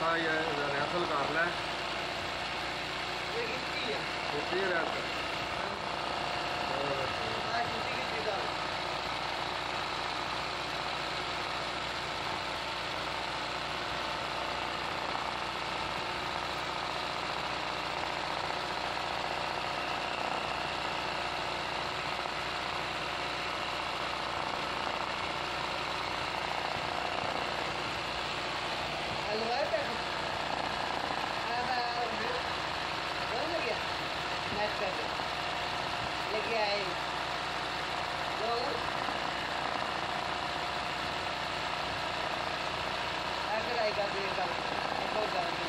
ਥੋੜਾ ਜਿਹਾ ਰੈਫਲ ਕਰ ਲੈ। ਇਹ ਕਿੱਥੇ ਹੈ? ਕਿੱਥੇ ਰੈਫਲ? ਆ ਕਿੱਥੇ ਦਾ? लेके आए लोग आकर आएगा देगा बहुत ज़्यादा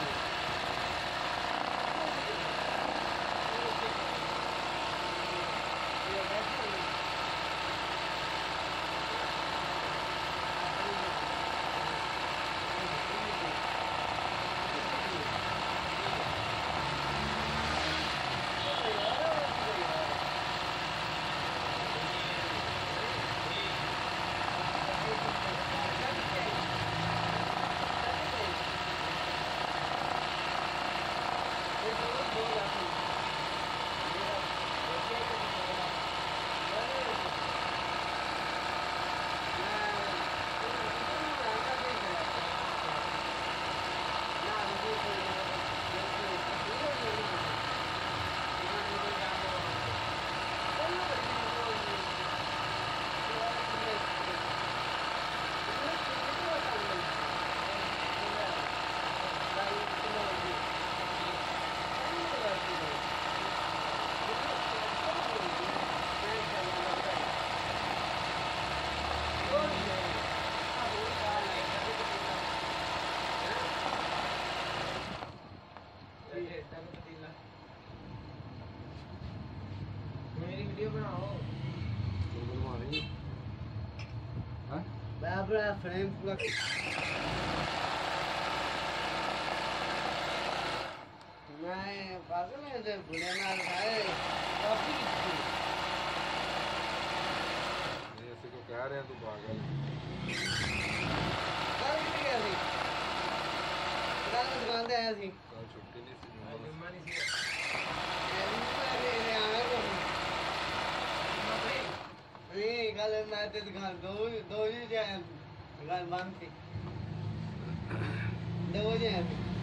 मेरी वीडियो बनाओ बनवा रही है। बराबर फ्रेम पूरा मैं पागल है इधर भुले ना खाए कॉफी नहीं ऐसे को कह रहे हैं तू पागल। कल भी गया थी कल दुकान पे आया थी कल छुट्टी नहीं सी जुम्मा नहीं थी नहीं कल मैं तो दुकान दो ही जाए दुकान बंद थी 2 बजे आया